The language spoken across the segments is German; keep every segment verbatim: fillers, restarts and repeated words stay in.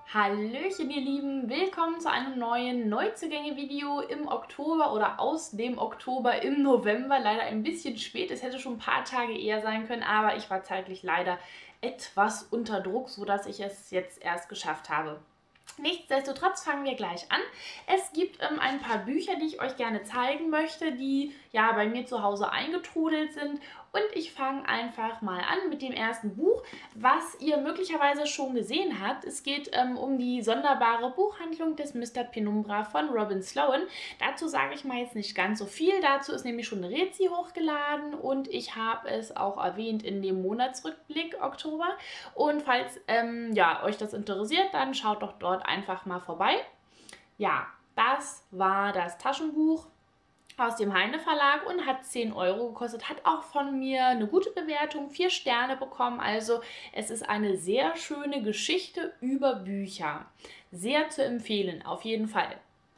Hallöchen ihr Lieben, willkommen zu einem neuen Neuzugänge-Video im Oktober oder aus dem Oktober im November. Leider ein bisschen spät, es hätte schon ein paar Tage eher sein können, aber ich war zeitlich leider etwas unter Druck, sodass ich es jetzt erst geschafft habe. Nichtsdestotrotz fangen wir gleich an. Es gibt ähm, ein paar Bücher, die ich euch gerne zeigen möchte, die ja bei mir zu Hause eingetrudelt sind. Und ich fange einfach mal an mit dem ersten Buch, was ihr möglicherweise schon gesehen habt. Es geht ähm, um die sonderbare Buchhandlung des Mister Penumbra von Robin Sloan. Dazu sage ich mal jetzt nicht ganz so viel. Dazu ist nämlich schon eine Rezi hochgeladen und ich habe es auch erwähnt in dem Monatsrückblick Oktober. Und falls ähm, ja, euch das interessiert, dann schaut doch dort einfach mal vorbei. Ja, das war das Taschenbuch aus dem Heine Verlag und hat zehn Euro gekostet, hat auch von mir eine gute Bewertung, vier Sterne bekommen, also es ist eine sehr schöne Geschichte über Bücher. Sehr zu empfehlen, auf jeden Fall.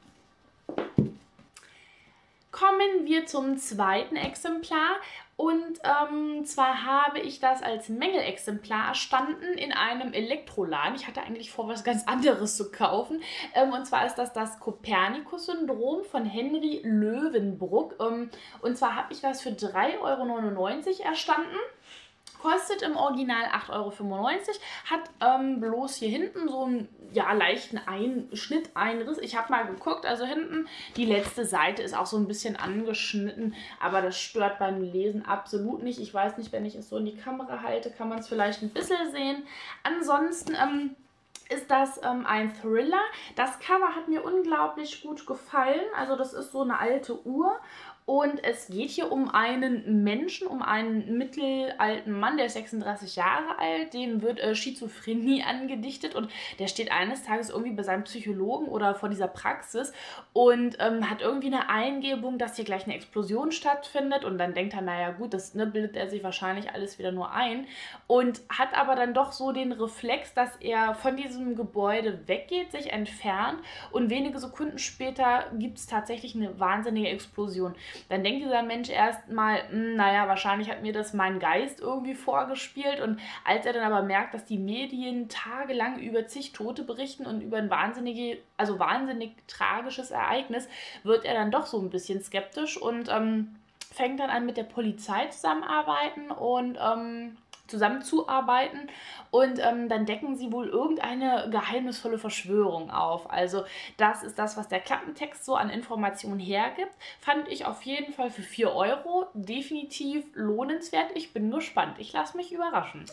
Kommen wir zum zweiten Exemplar und ähm, zwar habe ich das als Mängelexemplar erstanden in einem Elektroladen. Ich hatte eigentlich vor, was ganz anderes zu kaufen ähm, und zwar ist das das Kopernikus-Syndrom von Henry Löwenbruck ähm, und zwar habe ich das für drei Euro neunundneunzig erstanden. Kostet im Original acht Euro fünfundneunzig, hat ähm, bloß hier hinten so einen ja, leichten Schnitteinriss. Ich habe mal geguckt, also hinten die letzte Seite ist auch so ein bisschen angeschnitten, aber das stört beim Lesen absolut nicht. Ich weiß nicht, wenn ich es so in die Kamera halte, kann man es vielleicht ein bisschen sehen. Ansonsten ähm, ist das ähm, ein Thriller. Das Cover hat mir unglaublich gut gefallen. Also das ist so eine alte Uhr. Und es geht hier um einen Menschen, um einen mittelalten Mann, der ist sechsunddreißig Jahre alt, dem wird äh, Schizophrenie angedichtet und der steht eines Tages irgendwie bei seinem Psychologen oder vor dieser Praxis und ähm, hat irgendwie eine Eingebung, dass hier gleich eine Explosion stattfindet und dann denkt er, naja gut, das ne, bildet er sich wahrscheinlich alles wieder nur ein und hat aber dann doch so den Reflex, dass er von diesem Gebäude weggeht, sich entfernt und wenige Sekunden später gibt es tatsächlich eine wahnsinnige Explosion. Dann denkt dieser Mensch erstmal, naja, wahrscheinlich hat mir das mein Geist irgendwie vorgespielt. Und als er dann aber merkt, dass die Medien tagelang über zig Tote berichten und über ein wahnsinnige, also wahnsinnig tragisches Ereignis, wird er dann doch so ein bisschen skeptisch und ähm, fängt dann an, mit der Polizei zusammenarbeiten und ähm, zusammenzuarbeiten und ähm, dann decken sie wohl irgendeine geheimnisvolle Verschwörung auf. Also das ist das, was der Klappentext so an Informationen hergibt. Fand ich auf jeden Fall für vier Euro definitiv lohnenswert. Ich bin gespannt. Ich lasse mich überraschen.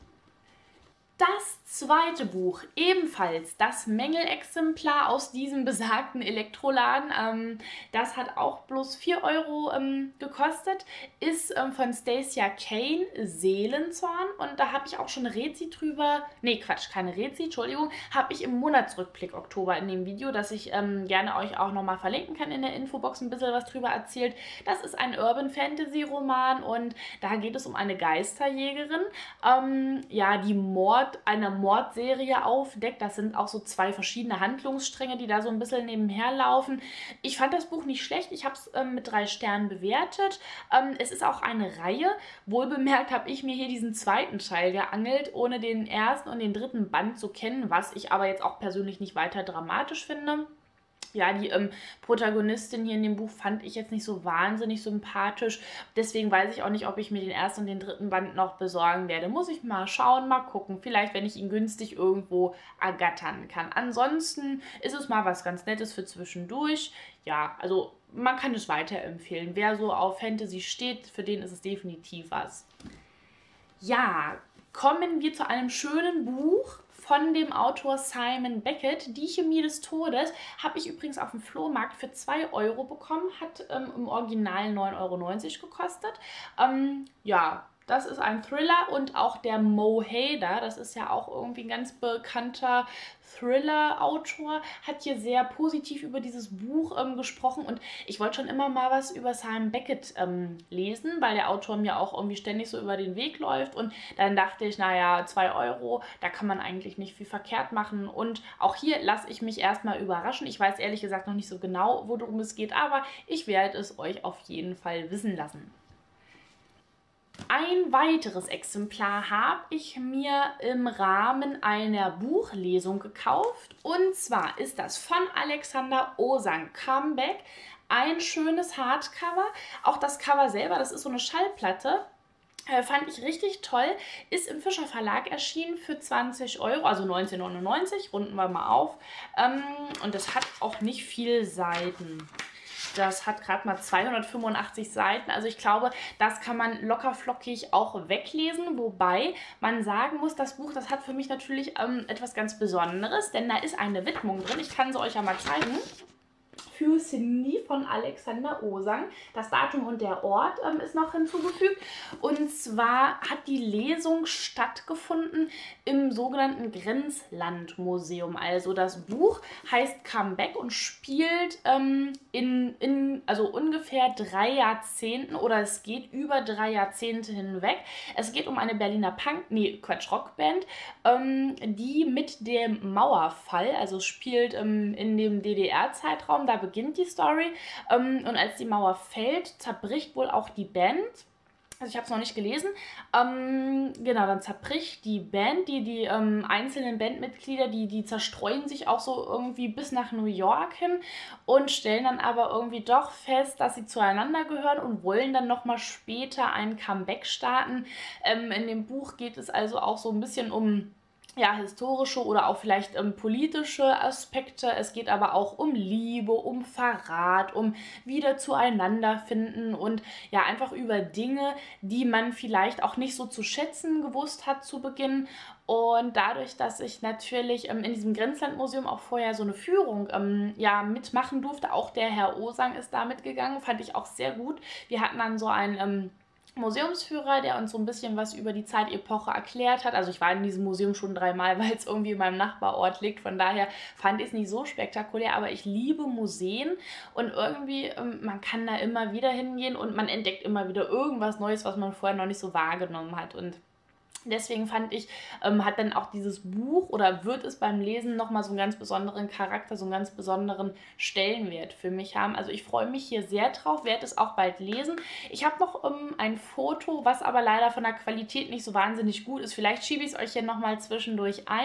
Das zweite Buch, ebenfalls das Mängelexemplar aus diesem besagten Elektroladen, ähm, das hat auch bloß vier Euro ähm, gekostet, ist ähm, von Stacia Kane, Seelenzorn und da habe ich auch schon eine Rezi drüber, nee Quatsch, keine Rezi, Entschuldigung, habe ich im Monatsrückblick Oktober in dem Video, das ich ähm, gerne euch auch nochmal verlinken kann in der Infobox, ein bisschen was drüber erzählt. Das ist ein Urban Fantasy Roman und da geht es um eine Geisterjägerin, ähm, ja, die Mord eine Mordserie aufdeckt. Das sind auch so zwei verschiedene Handlungsstränge, die da so ein bisschen nebenher laufen. Ich fand das Buch nicht schlecht. Ich habe es ähm, mit drei Sternen bewertet. Ähm, es ist auch eine Reihe. Wohlbemerkt habe ich mir hier diesen zweiten Teil geangelt, ohne den ersten und den dritten Band zu kennen, was ich aber jetzt auch persönlich nicht weiter dramatisch finde. Ja, die ähm, Protagonistin hier in dem Buch fand ich jetzt nicht so wahnsinnig sympathisch. Deswegen weiß ich auch nicht, ob ich mir den ersten und den dritten Band noch besorgen werde. Muss ich mal schauen, mal gucken. Vielleicht, wenn ich ihn günstig irgendwo ergattern kann. Ansonsten ist es mal was ganz Nettes für zwischendurch. Ja, also man kann es weiterempfehlen. Wer so auf Fantasy steht, für den ist es definitiv was. Ja, kommen wir zu einem schönen Buch von dem Autor Simon Beckett. Die Chemie des Todes habe ich übrigens auf dem Flohmarkt für zwei Euro bekommen. Hat ähm, im Original neun Euro neunzig gekostet. Ähm, ja, das ist ein Thriller und auch der Mo Hader, das ist ja auch irgendwie ein ganz bekannter Thriller-Autor, hat hier sehr positiv über dieses Buch ähm, gesprochen und ich wollte schon immer mal was über Simon Beckett ähm, lesen, weil der Autor mir auch irgendwie ständig so über den Weg läuft und dann dachte ich, naja, zwei Euro, da kann man eigentlich nicht viel verkehrt machen und auch hier lasse ich mich erstmal überraschen. Ich weiß ehrlich gesagt noch nicht so genau, worum es geht, aber ich werde es euch auf jeden Fall wissen lassen. Ein weiteres Exemplar habe ich mir im Rahmen einer Buchlesung gekauft. Und zwar ist das von Alexander Osang, Comeback. Ein schönes Hardcover. Auch das Cover selber, das ist so eine Schallplatte. Äh, fand ich richtig toll. Ist im Fischer Verlag erschienen für zwanzig Euro, also neunzehn neunundneunzig, runden wir mal auf. Ähm, und das hat auch nicht viel Seiten. Das hat gerade mal zweihundertfünfundachtzig Seiten. Also ich glaube, das kann man locker flockig auch weglesen. Wobei man sagen muss, das Buch, das hat für mich natürlich ähm, etwas ganz Besonderes. Denn da ist eine Widmung drin. Ich kann sie euch ja mal zeigen. Für Cindy von Alexander Osang. Das Datum und der Ort ähm, ist noch hinzugefügt. Und zwar hat die Lesung stattgefunden im sogenannten Grenzlandmuseum. Also das Buch heißt Comeback und spielt ähm, in, in also ungefähr drei Jahrzehnten oder es geht über drei Jahrzehnte hinweg. Es geht um eine Berliner Punk, nee, Quatsch, Rockband, ähm, die mit dem Mauerfall, also spielt ähm, in dem D D R-Zeitraum, da beginnt die Story ähm, und als die Mauer fällt, zerbricht wohl auch die Band. Also ich habe es noch nicht gelesen. Ähm, genau, dann zerbricht die Band, die, die ähm, einzelnen Bandmitglieder, die, die zerstreuen sich auch so irgendwie bis nach New York hin und stellen dann aber irgendwie doch fest, dass sie zueinander gehören und wollen dann nochmal später ein Comeback starten. Ähm, in dem Buch geht es also auch so ein bisschen um ja, historische oder auch vielleicht ähm, politische Aspekte. Es geht aber auch um Liebe, um Verrat, um wieder zueinander finden und ja, einfach über Dinge, die man vielleicht auch nicht so zu schätzen gewusst hat zu Beginn. Und dadurch, dass ich natürlich ähm, in diesem Grenzlandmuseum auch vorher so eine Führung ähm, ja, mitmachen durfte, auch der Herr Osang ist da mitgegangen, fand ich auch sehr gut. Wir hatten dann so ein ähm, Museumsführer, der uns so ein bisschen was über die Zeitepoche erklärt hat. Also ich war in diesem Museum schon dreimal, weil es irgendwie in meinem Nachbarort liegt. Von daher fand ich es nicht so spektakulär, aber ich liebe Museen und irgendwie, ähm, man kann da immer wieder hingehen und man entdeckt immer wieder irgendwas Neues, was man vorher noch nicht so wahrgenommen hat. Und deswegen fand ich, ähm, hat dann auch dieses Buch oder wird es beim Lesen nochmal so einen ganz besonderen Charakter, so einen ganz besonderen Stellenwert für mich haben. Also ich freue mich hier sehr drauf, werde es auch bald lesen. Ich habe noch ähm, ein Foto, was aber leider von der Qualität nicht so wahnsinnig gut ist. Vielleicht schiebe ich es euch hier nochmal zwischendurch ein.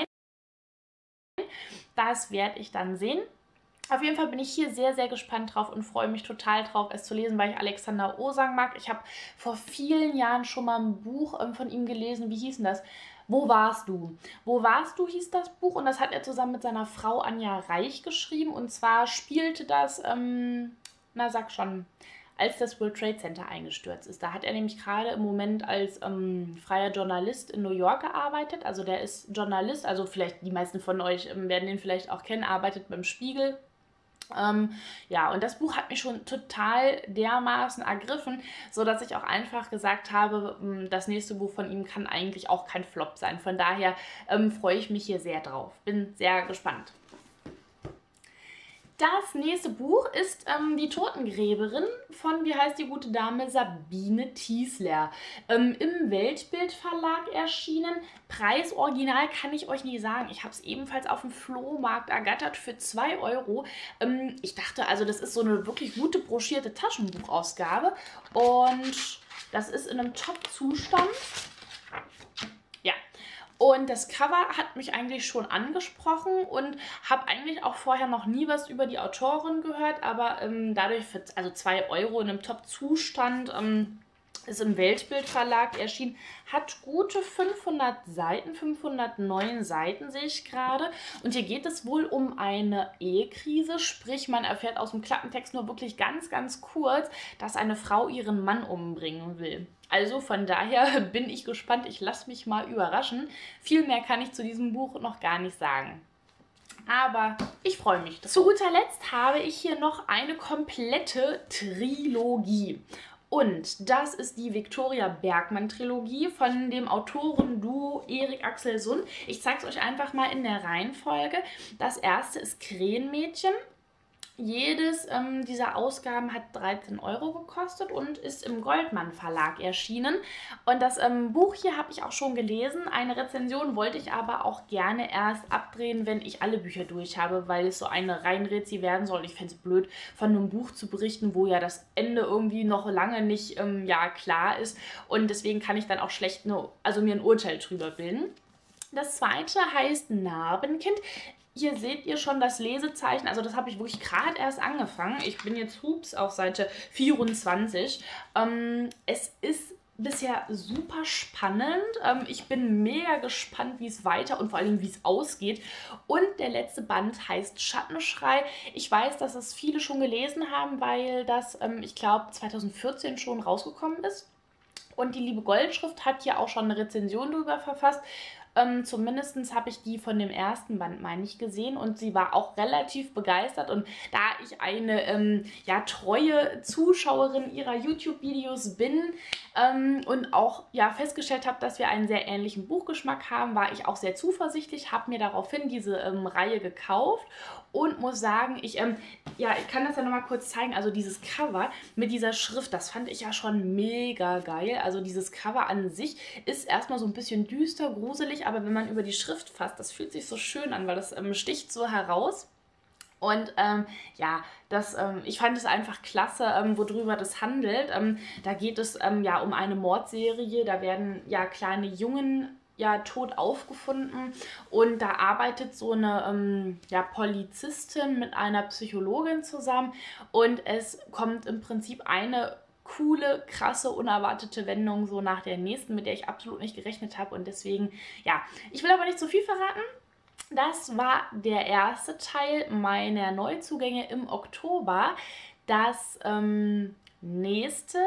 Das werde ich dann sehen. Auf jeden Fall bin ich hier sehr, sehr gespannt drauf und freue mich total drauf, es zu lesen, weil ich Alexander Osang mag. Ich habe vor vielen Jahren schon mal ein Buch ähm, von ihm gelesen. Wie hieß denn das? Wo warst du? Wo warst du hieß das Buch und das hat er zusammen mit seiner Frau Anja Reich geschrieben. Und zwar spielte das, ähm, na sag schon, als das World Trade Center eingestürzt ist. Da hat er nämlich gerade im Moment als ähm, freier Journalist in New York gearbeitet. Also der ist Journalist, also vielleicht die meisten von euch ähm, werden den vielleicht auch kennen, arbeitet beim Spiegel. Ähm, ja, und das Buch hat mich schon total dermaßen ergriffen, sodass ich auch einfach gesagt habe, das nächste Buch von ihm kann eigentlich auch kein Flop sein. Von daher ähm, freue ich mich hier sehr drauf. Bin sehr gespannt. Das nächste Buch ist ähm, Die Totengräberin von, wie heißt die gute Dame, Sabine Tiesler. Ähm, Im Weltbild Verlag erschienen. Preis original kann ich euch nie sagen. Ich habe es ebenfalls auf dem Flohmarkt ergattert für zwei Euro. Ähm, ich dachte also, das ist so eine wirklich gute broschierte Taschenbuchausgabe. Und das ist in einem Top-Zustand. Ja. Und das Cover hat mich eigentlich schon angesprochen und habe eigentlich auch vorher noch nie was über die Autorin gehört, aber ähm, dadurch, für, also zwei Euro in einem Top-Zustand, ähm, ist im Weltbild Verlag erschienen, hat gute fünfhundert Seiten, fünfhundertneun Seiten sehe ich gerade. Und hier geht es wohl um eine Ehekrise, sprich man erfährt aus dem Klappentext nur wirklich ganz, ganz kurz, dass eine Frau ihren Mann umbringen will. Also von daher bin ich gespannt, ich lasse mich mal überraschen. Viel mehr kann ich zu diesem Buch noch gar nicht sagen. Aber ich freue mich. Zu guter Letzt habe ich hier noch eine komplette Trilogie. Und das ist die Viktoria Bergmann-Trilogie von dem Autorenduo Erik Axel Sund. Ich zeige es euch einfach mal in der Reihenfolge. Das erste ist Krähenmädchen. Jedes ähm, dieser Ausgaben hat dreizehn Euro gekostet und ist im Goldmann Verlag erschienen. Und das ähm, Buch hier habe ich auch schon gelesen. Eine Rezension wollte ich aber auch gerne erst abdrehen, wenn ich alle Bücher durch habe, weil es so eine Reihenrezi werden soll. Ich fände es blöd, von einem Buch zu berichten, wo ja das Ende irgendwie noch lange nicht ähm, ja, klar ist. Und deswegen kann ich dann auch schlecht ne, also mir ein Urteil drüber bilden. Das zweite heißt Narbenkind. Hier seht ihr schon das Lesezeichen, also das habe ich wirklich gerade erst angefangen. Ich bin jetzt, hups, auf Seite vierundzwanzig. Ähm, es ist bisher super spannend. Ähm, ich bin mega gespannt, wie es weiter und vor allem, wie es ausgeht. Und der letzte Band heißt Schattenschrei. Ich weiß, dass es viele schon gelesen haben, weil das, ähm, ich glaube, zweitausendvierzehn schon rausgekommen ist. Und die liebe Goldschrift hat hier auch schon eine Rezension darüber verfasst. Ähm, zumindest habe ich die von dem ersten Band, meine ich, gesehen und sie war auch relativ begeistert. Und da ich eine ähm, ja, treue Zuschauerin ihrer YouTube-Videos bin ähm, und auch ja, festgestellt habe, dass wir einen sehr ähnlichen Buchgeschmack haben, war ich auch sehr zuversichtlich, habe mir daraufhin diese ähm, Reihe gekauft und muss sagen, ich, ähm, ja, ich kann das ja nochmal kurz zeigen, also dieses Cover mit dieser Schrift, das fand ich ja schon mega geil. Also dieses Cover an sich ist erstmal so ein bisschen düster, gruselig, aber wenn man über die Schrift fasst, das fühlt sich so schön an, weil das ähm, sticht so heraus. Und ähm, ja, das, ähm, ich fand es einfach klasse, ähm, worüber das handelt. Ähm, da geht es ähm, ja um eine Mordserie, da werden ja kleine Jungen ja tot aufgefunden und da arbeitet so eine ähm, ja, Polizistin mit einer Psychologin zusammen und es kommt im Prinzip eine coole, krasse, unerwartete Wendung so nach der nächsten, mit der ich absolut nicht gerechnet habe und deswegen, ja, ich will aber nicht zu viel verraten. Das war der erste Teil meiner Neuzugänge im Oktober. Das ähm, nächste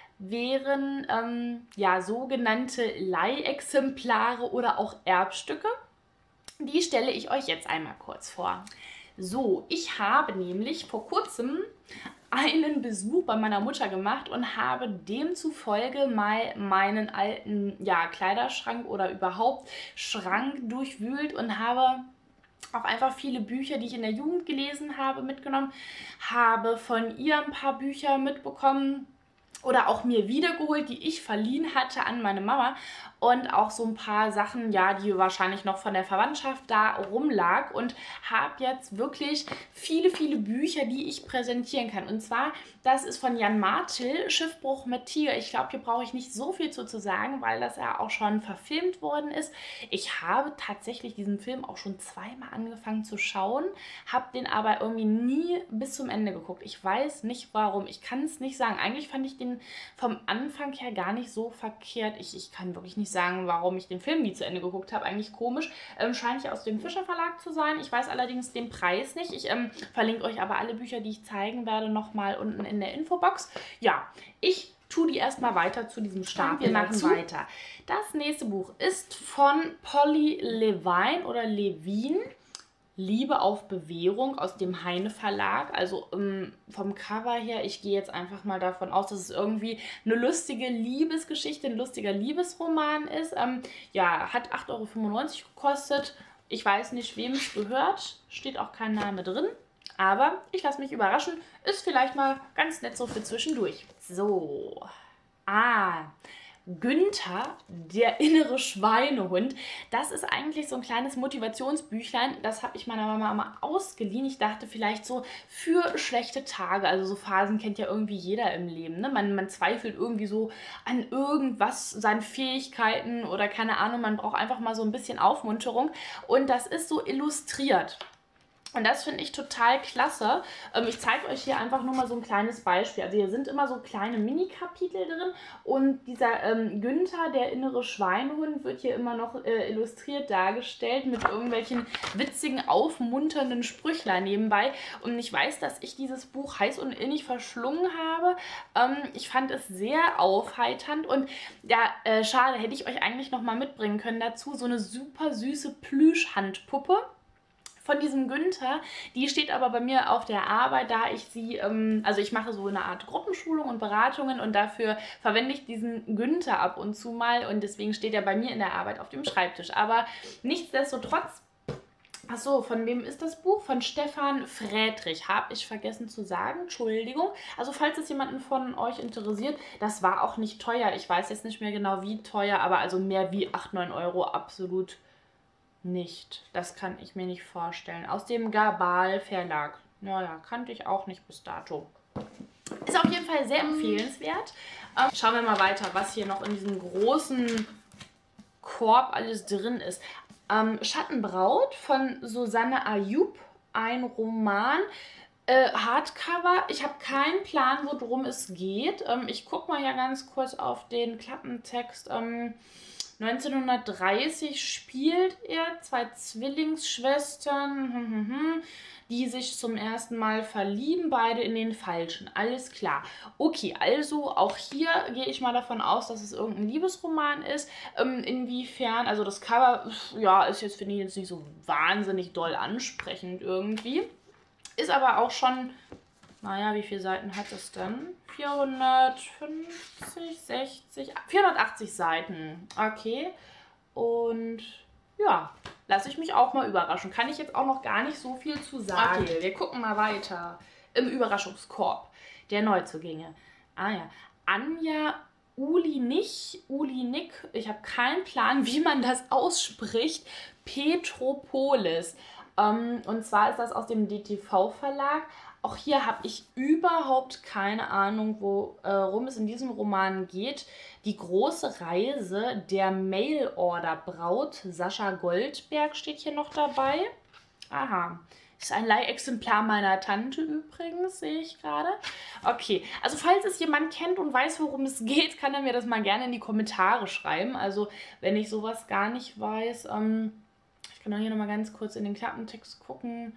wären ähm, ja, sogenannte Leihexemplare oder auch Erbstücke. Die stelle ich euch jetzt einmal kurz vor. So, ich habe nämlich vor kurzem einen Besuch bei meiner Mutter gemacht und habe demzufolge mal meinen alten ja, Kleiderschrank oder überhaupt Schrank durchwühlt und habe auch einfach viele Bücher, die ich in der Jugend gelesen habe, mitgenommen, habe von ihr ein paar Bücher mitbekommen oder auch mir wiedergeholt, die ich verliehen hatte an meine Mama und auch so ein paar Sachen, ja, die wahrscheinlich noch von der Verwandtschaft da rumlag und habe jetzt wirklich viele, viele Bücher, die ich präsentieren kann. Und zwar, das ist von Jan Martel, Schiffbruch mit Tiger. Ich glaube, hier brauche ich nicht so viel zu, zu sagen, weil das ja auch schon verfilmt worden ist. Ich habe tatsächlich diesen Film auch schon zweimal angefangen zu schauen, habe den aber irgendwie nie bis zum Ende geguckt. Ich weiß nicht warum, ich kann es nicht sagen. Eigentlich fand ich den vom Anfang her gar nicht so verkehrt. Ich, ich kann wirklich nicht sagen, warum ich den Film nie zu Ende geguckt habe. Eigentlich komisch. Ähm, scheint ja aus dem Fischer Verlag zu sein. Ich weiß allerdings den Preis nicht. Ich ähm, verlinke euch aber alle Bücher, die ich zeigen werde, nochmal unten in der Infobox. Ja, ich tue die erstmal weiter zu diesem Stapel. Wir machen dazu weiter. Das nächste Buch ist von Polly Levine oder Levine. Liebe auf Bewährung aus dem Heine Verlag. Also um, vom Cover her, ich gehe jetzt einfach mal davon aus, dass es irgendwie eine lustige Liebesgeschichte, ein lustiger Liebesroman ist. Ähm, ja, hat acht Euro fünfundneunzig gekostet. Ich weiß nicht, wem es gehört. Steht auch kein Name drin. Aber ich lasse mich überraschen. Ist vielleicht mal ganz nett so für zwischendurch. So. Ah. Günther, der innere Schweinehund. Das ist eigentlich so ein kleines Motivationsbüchlein. Das habe ich meiner Mama mal ausgeliehen. Ich dachte vielleicht so für schlechte Tage. Also so Phasen kennt ja irgendwie jeder im Leben. Ne? Man, man zweifelt irgendwie so an irgendwas, seinen Fähigkeiten oder keine Ahnung. Man braucht einfach mal so ein bisschen Aufmunterung. Und das ist so illustriert. Und das finde ich total klasse. Ähm, ich zeige euch hier einfach nur mal so ein kleines Beispiel. Also hier sind immer so kleine Mini-Kapitel drin und dieser ähm, Günther, der innere Schweinehund, wird hier immer noch äh, illustriert dargestellt mit irgendwelchen witzigen, aufmunternden Sprüchlein nebenbei. Und ich weiß, dass ich dieses Buch heiß und innig verschlungen habe. Ähm, ich fand es sehr aufheiternd und ja, äh, schade, hätte ich euch eigentlich noch mal mitbringen können dazu. So eine super süße Plüschhandpuppe von diesem Günther, die steht aber bei mir auf der Arbeit, da ich sie, ähm, also ich mache so eine Art Gruppenschulung und Beratungen und dafür verwende ich diesen Günther ab und zu mal und deswegen steht er bei mir in der Arbeit auf dem Schreibtisch. Aber nichtsdestotrotz Ach so, von wem ist das Buch? Von Stefan Friedrich, habe ich vergessen zu sagen. Entschuldigung. Also falls es jemanden von euch interessiert, das war auch nicht teuer. Ich weiß jetzt nicht mehr genau, wie teuer, aber also mehr wie acht, neun Euro absolut nicht. Das kann ich mir nicht vorstellen. Aus dem Gabal Verlag. Naja, kannte ich auch nicht bis dato. Ist auf jeden Fall sehr empfehlenswert. Ähm, schauen wir mal weiter, was hier noch in diesem großen Korb alles drin ist. Ähm, Schattenbraut von Susanne Ayub, ein Roman, äh, Hardcover. Ich habe keinen Plan, worum es geht. Ähm, ich gucke mal ja ganz kurz auf den Klappentext. Ähm, neunzehnhundertdreißig spielt er, zwei Zwillingsschwestern, hm, hm, hm, die sich zum ersten Mal verlieben, beide in den Falschen. Alles klar. Okay, also auch hier gehe ich mal davon aus, dass es irgendein Liebesroman ist. Ähm, inwiefern, also das Cover, ja, ist jetzt, finde ich, jetzt nicht so wahnsinnig doll ansprechend irgendwie. Ist aber auch schon, naja, wie viele Seiten hat es denn? vierhundertfünfzig, sechzig, vierhundertachtzig Seiten. Okay. Und ja, lasse ich mich auch mal überraschen. Kann ich jetzt auch noch gar nicht so viel zu sagen. Okay, wir gucken mal weiter. Im Überraschungskorb der Neuzugänge. Ah ja, Anja Ulinik, Ulinik, ich habe keinen Plan, wie man das ausspricht. Petropolis. Ähm, und zwar ist das aus dem D T V-Verlag. Auch hier habe ich überhaupt keine Ahnung, worum äh, es in diesem Roman geht. Die große Reise der Mail-Order-Braut. Sascha Goldberg steht hier noch dabei. Aha. Ist ein Leihexemplar meiner Tante übrigens, sehe ich gerade. Okay, also falls es jemand kennt und weiß, worum es geht, kann er mir das mal gerne in die Kommentare schreiben. Also wenn ich sowas gar nicht weiß, ähm, ich kann auch hier nochmal ganz kurz in den Klappentext gucken.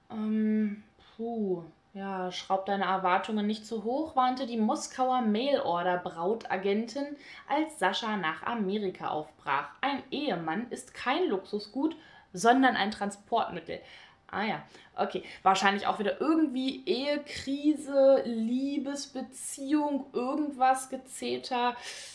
Ähm, puh, ja, schraub deine Erwartungen nicht zu hoch, warnte die Moskauer Mail-Order-Brautagentin, als Sascha nach Amerika aufbrach. Ein Ehemann ist kein Luxusgut, sondern ein Transportmittel. Ah ja, okay. Wahrscheinlich auch wieder irgendwie Ehekrise, Liebesbeziehung, irgendwas gezeter.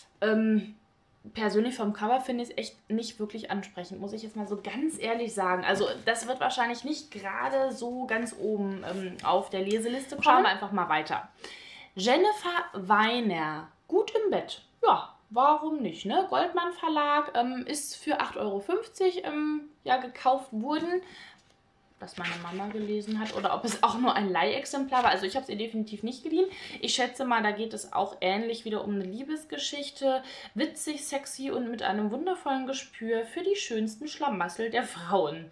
Ähm, persönlich vom Cover finde ich es echt nicht wirklich ansprechend, muss ich jetzt mal so ganz ehrlich sagen. Also das wird wahrscheinlich nicht gerade so ganz oben ähm, auf der Leseliste kommen. Schauen wir einfach mal weiter. Jennifer Weiner, Gut im Bett. Ja, warum nicht, ne? Goldmann Verlag, ähm, ist für acht Euro fünfzig ähm, ja, gekauft worden, das meine Mama gelesen hat, oder ob es auch nur ein Leihexemplar war. Also ich habe es ihr definitiv nicht geliehen. Ich schätze mal, da geht es auch ähnlich wieder um eine Liebesgeschichte. Witzig, sexy und mit einem wundervollen Gespür für die schönsten Schlamassel der Frauen.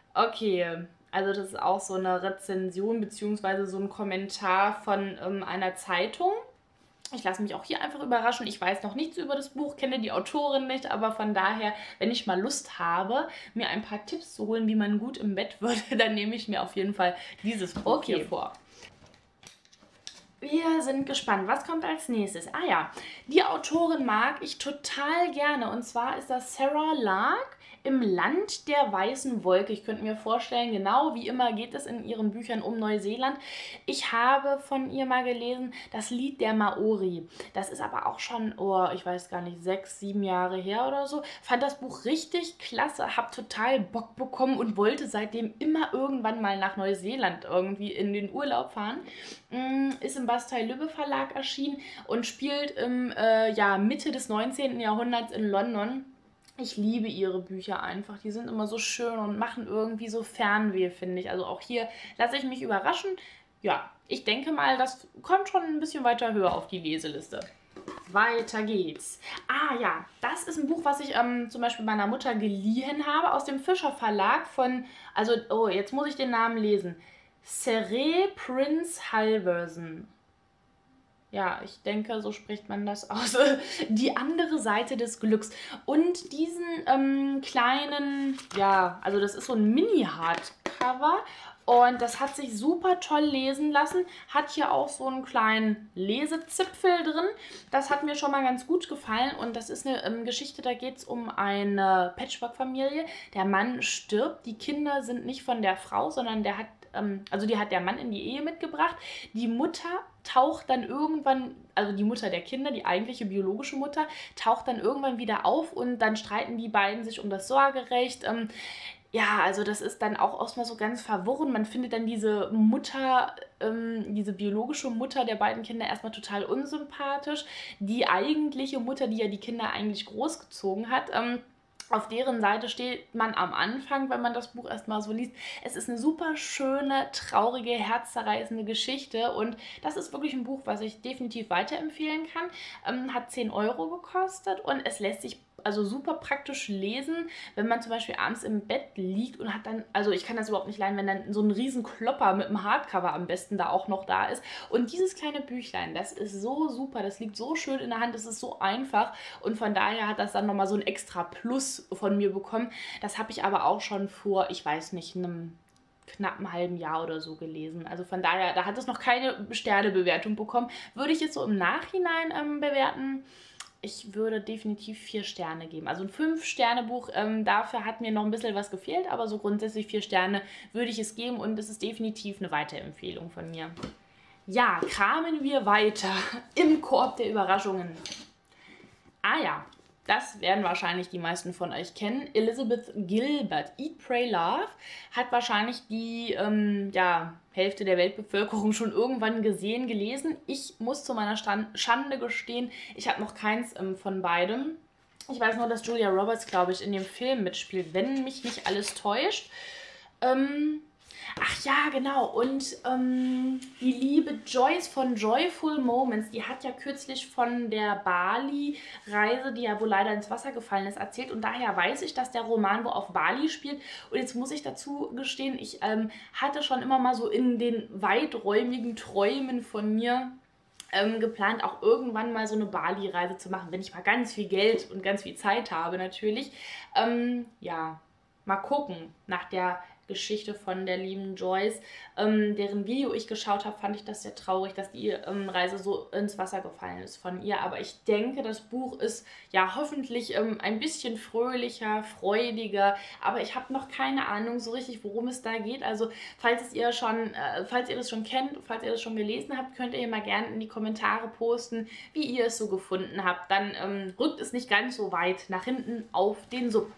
Okay, also das ist auch so eine Rezension bzw. so ein Kommentar von ähm, einer Zeitung. Ich lasse mich auch hier einfach überraschen. Ich weiß noch nichts über das Buch, kenne die Autorin nicht, aber von daher, wenn ich mal Lust habe, mir ein paar Tipps zu holen, wie man gut im Bett wird, dann nehme ich mir auf jeden Fall dieses Buch okay. hier vor. Wir sind gespannt. Was kommt als nächstes? Ah ja, die Autorin mag ich total gerne. Und zwar ist das Sarah Lark im Land der weißen Wolke. Ich könnte mir vorstellen, genau wie immer geht es in ihren Büchern um Neuseeland. Ich habe von ihr mal gelesen, das Lied der Maori. Das ist aber auch schon, oh, ich weiß gar nicht, sechs, sieben Jahre her oder so. Fand das Buch richtig klasse, habe total Bock bekommen und wollte seitdem immer irgendwann mal nach Neuseeland irgendwie in den Urlaub fahren. Ist im Bastei-Lübbe Verlag erschienen und spielt im äh, ja, Mitte des neunzehnten Jahrhunderts in London. Ich liebe ihre Bücher einfach. Die sind immer so schön und machen irgendwie so Fernweh, finde ich. Also auch hier lasse ich mich überraschen. Ja, ich denke mal, das kommt schon ein bisschen weiter höher auf die Leseliste. Weiter geht's. Ah ja, das ist ein Buch, was ich ähm, zum Beispiel meiner Mutter geliehen habe aus dem Fischer Verlag von, also, oh, jetzt muss ich den Namen lesen. Sere Prince Halverson. Ja, ich denke, so spricht man das aus. Die andere Seite des Glücks. Und diesen ähm, kleinen, ja, also das ist so ein Mini-Hardcover. Und das hat sich super toll lesen lassen. Hat hier auch so einen kleinen Lesezipfel drin. Das hat mir schon mal ganz gut gefallen. Und das ist eine ähm, Geschichte, da geht es um eine Patchwork-Familie. Der Mann stirbt. Die Kinder sind nicht von der Frau, sondern der hat, ähm, also die hat der Mann in die Ehe mitgebracht. Die Mutter taucht dann irgendwann, also die Mutter der Kinder, die eigentliche biologische Mutter, taucht dann irgendwann wieder auf und dann streiten die beiden sich um das Sorgerecht. Ähm, Ja, also das ist dann auch erstmal so ganz verworren. Man findet dann diese Mutter, ähm, diese biologische Mutter der beiden Kinder erstmal total unsympathisch. Die eigentliche Mutter, die ja die Kinder eigentlich großgezogen hat, ähm, auf deren Seite steht man am Anfang, wenn man das Buch erstmal so liest. Es ist eine super schöne, traurige, herzzerreißende Geschichte und das ist wirklich ein Buch, was ich definitiv weiterempfehlen kann. Ähm, hat zehn Euro gekostet und es lässt sich also super praktisch lesen, wenn man zum Beispiel abends im Bett liegt und hat dann, also ich kann das überhaupt nicht leiden, wenn dann so ein riesen Klopper mit einem Hardcover am besten da auch noch da ist. Und dieses kleine Büchlein, das ist so super, das liegt so schön in der Hand, das ist so einfach und von daher hat das dann nochmal so ein extra Plus von mir bekommen. Das habe ich aber auch schon vor, ich weiß nicht, einem knappen halben Jahr oder so gelesen. Also von daher, da hat es noch keine Sternebewertung bekommen. Würde ich es so im Nachhinein ähm, bewerten? Ich würde definitiv vier Sterne geben. Also ein fünf-Sterne-Buch, ähm, dafür hat mir noch ein bisschen was gefehlt, aber so grundsätzlich vier Sterne würde ich es geben und es ist definitiv eine Weiterempfehlung von mir. Ja, kramen wir weiter im Korb der Überraschungen. Ah ja, das werden wahrscheinlich die meisten von euch kennen. Elizabeth Gilbert, Eat, Pray, Love, hat wahrscheinlich die ähm, ja, Hälfte der Weltbevölkerung schon irgendwann gesehen, gelesen. Ich muss zu meiner Stand Schande gestehen, ich habe noch keins ähm, von beidem. Ich weiß nur, dass Julia Roberts, glaube ich, in dem Film mitspielt, wenn mich nicht alles täuscht. Ähm... Ach ja, genau. Und ähm, die liebe Joyce von Joyful Moments, die hat ja kürzlich von der Bali-Reise, die ja wohl leider ins Wasser gefallen ist, erzählt. Und daher weiß ich, dass der Roman wo auf Bali spielt. Und jetzt muss ich dazu gestehen, ich ähm, hatte schon immer mal so in den weiträumigen Träumen von mir ähm, geplant, auch irgendwann mal so eine Bali-Reise zu machen, wenn ich mal ganz viel Geld und ganz viel Zeit habe natürlich. Ähm, ja, mal gucken. Nach der Geschichte von der lieben Joyce, ähm, deren Video ich geschaut habe, fand ich das sehr traurig, dass die ähm, Reise so ins Wasser gefallen ist von ihr. Aber ich denke, das Buch ist ja hoffentlich ähm, ein bisschen fröhlicher, freudiger. Aber ich habe noch keine Ahnung so richtig, worum es da geht. Also falls es ihr schon, äh, falls ihr das schon kennt, falls ihr das schon gelesen habt, könnt ihr mal gerne in die Kommentare posten, wie ihr es so gefunden habt. Dann ähm, rückt es nicht ganz so weit nach hinten auf den Sub.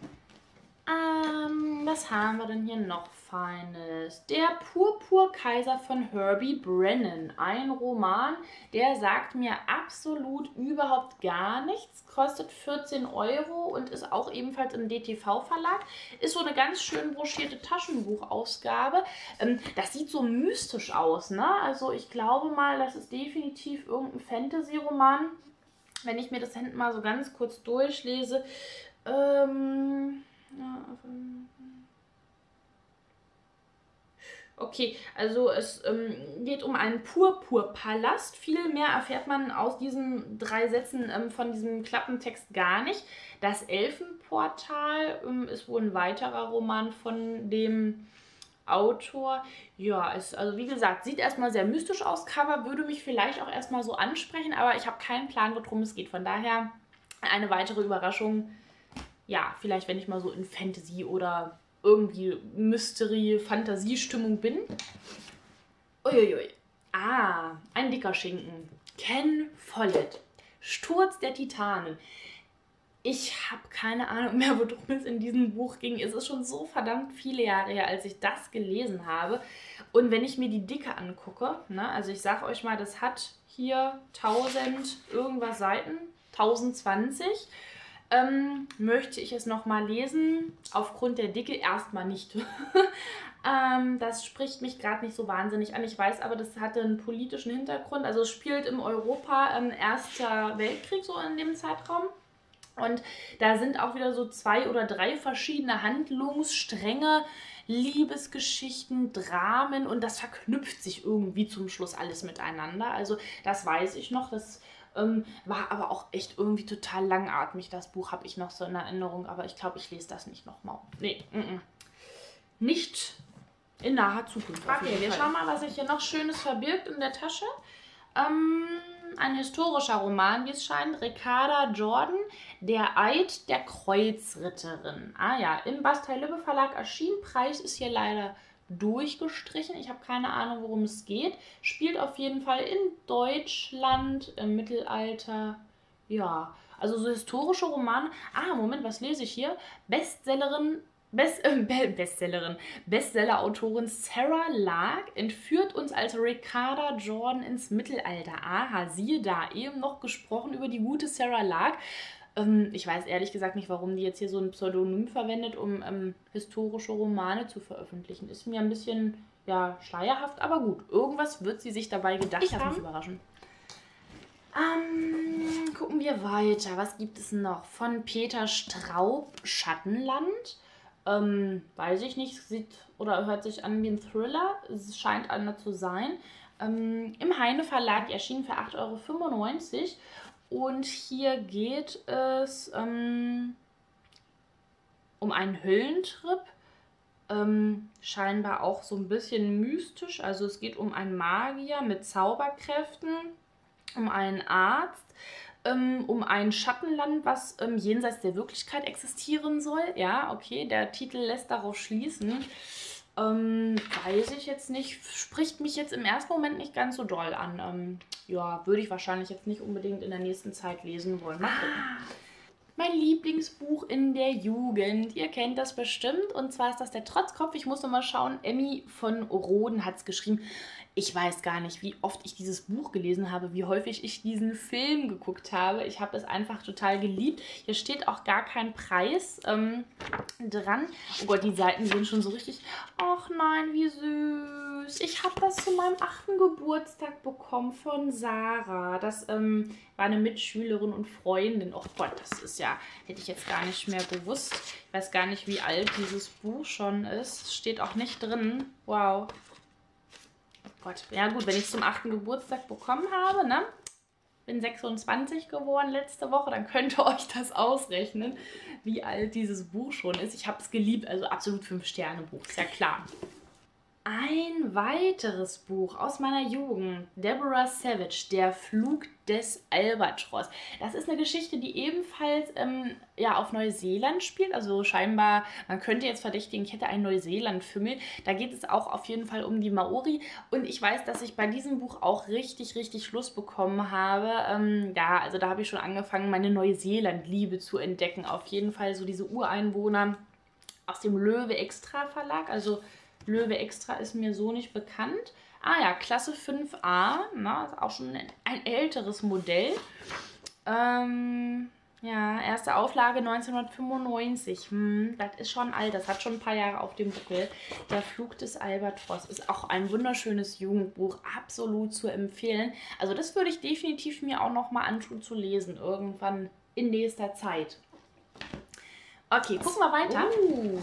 Ähm, was haben wir denn hier noch Feines? Der Purpurkaiser von Herbie Brennan. Ein Roman, der sagt mir absolut überhaupt gar nichts. Kostet vierzehn Euro und ist auch ebenfalls im D T V-Verlag. Ist so eine ganz schön broschierte Taschenbuchausgabe. Ähm, das sieht so mystisch aus, ne? Also ich glaube mal, das ist definitiv irgendein Fantasy-Roman. Wenn ich mir das hinten mal so ganz kurz durchlese. Ähm... Ja, okay, also es ähm, geht um einen Purpurpalast. Viel mehr erfährt man aus diesen drei Sätzen ähm, von diesem Klappentext gar nicht. Das Elfenportal ähm, ist wohl ein weiterer Roman von dem Autor. Ja, es, also wie gesagt, sieht erstmal sehr mystisch aus. Cover würde mich vielleicht auch erstmal so ansprechen, aber ich habe keinen Plan, worum es geht. Von daher eine weitere Überraschung. Ja, vielleicht wenn ich mal so in Fantasy oder irgendwie Mystery, Fantasiestimmung bin. Uiuiui. Ah, ein dicker Schinken. Ken Follett. Sturz der Titanen. Ich habe keine Ahnung mehr, worum es in diesem Buch ging. Es ist schon so verdammt viele Jahre her, als ich das gelesen habe. Und wenn ich mir die Dicke angucke, ne, also ich sage euch mal, das hat hier tausend irgendwas Seiten, tausendzwanzig. Ähm, möchte ich es nochmal lesen. Aufgrund der Dicke erstmal nicht. ähm, das spricht mich gerade nicht so wahnsinnig an. Ich weiß aber, das hatte einen politischen Hintergrund. Also es spielt im Europa ähm, Erster Weltkrieg so in dem Zeitraum. Und da sind auch wieder so zwei oder drei verschiedene Handlungsstränge, Liebesgeschichten, Dramen und das verknüpft sich irgendwie zum Schluss alles miteinander. Also das weiß ich noch, das ähm, war aber auch echt irgendwie total langatmig. Das Buch habe ich noch so in Erinnerung, aber ich glaube, ich lese das nicht nochmal. Nee, mm -mm. Nicht in naher Zukunft. Okay, wir schauen mal, was sich hier noch Schönes verbirgt in der Tasche. Ähm, ein historischer Roman, wie es scheint. Ricarda Jordan, Der Eid der Kreuzritterin. Ah ja, im Bastei-Lübbe Verlag erschienen. Preis ist hier leider durchgestrichen. Ich habe keine Ahnung, worum es geht. Spielt auf jeden Fall in Deutschland im Mittelalter. Ja, also so historische Romane. Ah, Moment, was lese ich hier? Bestsellerin Best, äh, Bestsellerin, Bestseller-Autorin Sarah Lark entführt uns als Ricarda Jordan ins Mittelalter. Aha, siehe da, eben noch gesprochen über die gute Sarah Lark. Ähm, ich weiß ehrlich gesagt nicht, warum die jetzt hier so ein Pseudonym verwendet, um ähm, historische Romane zu veröffentlichen. Ist mir ein bisschen, ja, schleierhaft, aber gut. Irgendwas wird sie sich dabei gedacht Ich haben. lass mich überraschen. Ähm, gucken wir weiter. Was gibt es noch? Von Peter Straub, Schattenland. Ähm, weiß ich nicht, sieht oder hört sich an wie ein Thriller. Es scheint einer zu sein. Ähm, Im Heine Verlag erschienen für acht Euro fünfundneunzig. Und hier geht es ähm, um einen Höllentrip. Ähm, scheinbar auch so ein bisschen mystisch. Also es geht um einen Magier mit Zauberkräften, um einen Arzt, ähm, um ein Schattenland, was ähm, jenseits der Wirklichkeit existieren soll. Ja, okay, der Titel lässt darauf schließen. Ähm, weiß ich jetzt nicht, spricht mich jetzt im ersten Moment nicht ganz so doll an. Ähm, ja, würde ich wahrscheinlich jetzt nicht unbedingt in der nächsten Zeit lesen wollen. Mal gucken. Mein Lieblingsbuch in der Jugend. Ihr kennt das bestimmt. Und zwar ist das der Trotzkopf. Ich muss noch mal schauen. Emmy von Roden hat es geschrieben. Ich weiß gar nicht, wie oft ich dieses Buch gelesen habe, wie häufig ich diesen Film geguckt habe. Ich habe es einfach total geliebt. Hier steht auch gar kein Preis ähm, dran. Oh Gott, die Seiten sind schon so richtig... Ach nein, wie süß. Ich habe das zu meinem achten Geburtstag bekommen von Sarah. Das ähm, war eine Mitschülerin und Freundin. Oh Gott, das ist ja... Hätte ich jetzt gar nicht mehr gewusst. Ich weiß gar nicht, wie alt dieses Buch schon ist. Steht auch nicht drin. Wow. Gott, ja gut, wenn ich es zum achten Geburtstag bekommen habe, ne? Bin sechsundzwanzig geworden letzte Woche, dann könnt ihr euch das ausrechnen, wie alt dieses Buch schon ist. Ich habe es geliebt, also absolut fünf Sterne Buch, ist ja klar. Ein weiteres Buch aus meiner Jugend, Deborah Savage, Der Flug des Albatros. Das ist eine Geschichte, die ebenfalls ähm, ja, auf Neuseeland spielt. Also scheinbar, man könnte jetzt verdächtigen, ich hätte einen Neuseeland-Fimmel. Da geht es auch auf jeden Fall um die Maori. Und ich weiß, dass ich bei diesem Buch auch richtig, richtig Lust bekommen habe. Ähm, ja, also da habe ich schon angefangen, meine Neuseeland-Liebe zu entdecken. Auf jeden Fall so diese Ureinwohner aus dem Löwe Extra Verlag, also Löwe Extra ist mir so nicht bekannt. Ah ja, Klasse fünf a, na, ist auch schon ein, ein älteres Modell. Ähm, ja, erste Auflage neunzehnhundertfünfundneunzig. Hm, das ist schon alt, das hat schon ein paar Jahre auf dem Buckel. Der Flug des Albatros ist auch ein wunderschönes Jugendbuch, absolut zu empfehlen. Also das würde ich definitiv mir auch noch mal anschauen zu lesen, irgendwann in nächster Zeit. Okay, gucken wir weiter. Uh.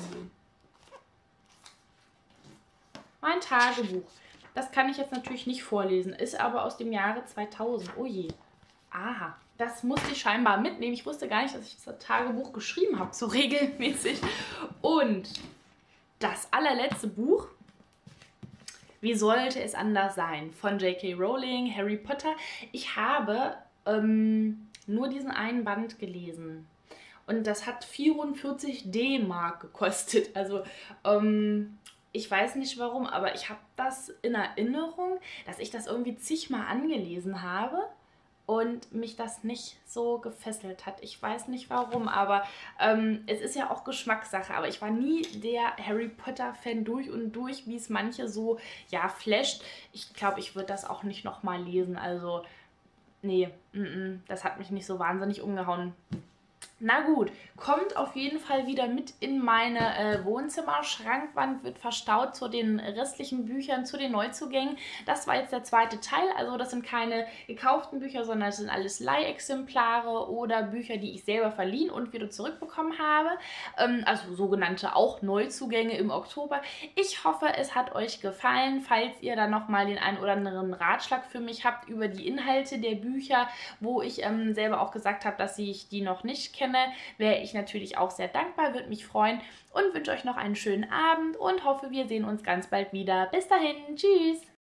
Mein Tagebuch. Das kann ich jetzt natürlich nicht vorlesen, ist aber aus dem Jahre zweitausend. Oh je. Aha, das musste ich scheinbar mitnehmen. Ich wusste gar nicht, dass ich das Tagebuch geschrieben habe, so regelmäßig. Und das allerletzte Buch, Wie sollte es anders sein? Von J K Rowling, Harry Potter. Ich habe ähm, nur diesen einen Band gelesen. Und das hat vierundvierzig D-Mark gekostet. Also, ähm... ich weiß nicht warum, aber ich habe das in Erinnerung, dass ich das irgendwie zigmal angelesen habe und mich das nicht so gefesselt hat. Ich weiß nicht warum, aber ähm, es ist ja auch Geschmackssache. Aber ich war nie der Harry Potter-Fan durch und durch, wie es manche so, ja, flasht. Ich glaube, ich würde das auch nicht nochmal lesen. Also, nee, mm -mm, das hat mich nicht so wahnsinnig umgehauen. Na gut, kommt auf jeden Fall wieder mit in meine äh, Wohnzimmer-Schrankwand, wird verstaut zu den restlichen Büchern, zu den Neuzugängen. Das war jetzt der zweite Teil, also das sind keine gekauften Bücher, sondern das sind alles Leihexemplare oder Bücher, die ich selber verliehen und wieder zurückbekommen habe. Ähm, also sogenannte auch Neuzugänge im Oktober. Ich hoffe, es hat euch gefallen. Falls ihr dann nochmal den einen oder anderen Ratschlag für mich habt über die Inhalte der Bücher, wo ich ähm, selber auch gesagt habe, dass ich die noch nicht kenne, wäre ich natürlich auch sehr dankbar, würde mich freuen und wünsche euch noch einen schönen Abend und hoffe, wir sehen uns ganz bald wieder. Bis dahin, tschüss!